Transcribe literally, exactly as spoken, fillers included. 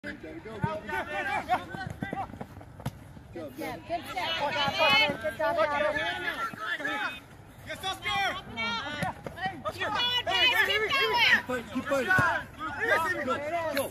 Good step, good step. Good job, Robin. Good job, Robin. Yes, Oscar! Keep going, guys. Keep going. Keep fighting. Keep fighting. Go, go.